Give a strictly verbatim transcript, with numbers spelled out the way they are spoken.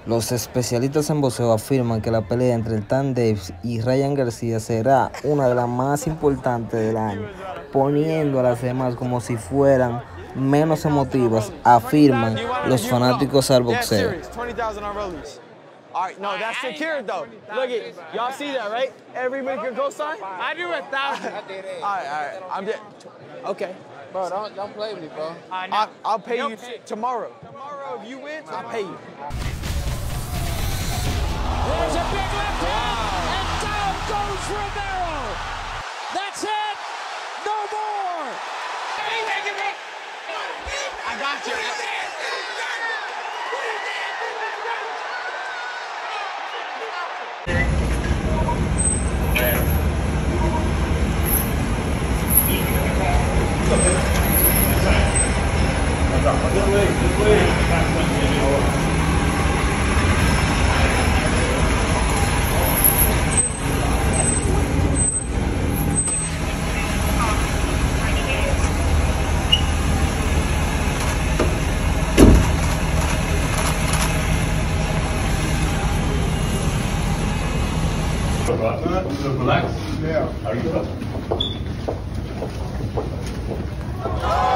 Los especialistas en boxeo afirman que la pelea entre el tan Devis y Rayan Garsia será una de las más importantes del año, poniendo a las demás como si fueran menos emotivas, afirman los fanáticos al boxeo. All right, no, that's secured though. Look at y'all see that, right? Every make your co-sign? I do a thousand. All right, all right. I'm just okay. Bro, don't don't play with me, bro. Uh, no. I'll, I'll pay you pay. tomorrow. Tomorrow, if you win, I'll pay you. There's a big left hand, and down goes Romero. That's it. No more. I got you. Relax. Yeah. How are you?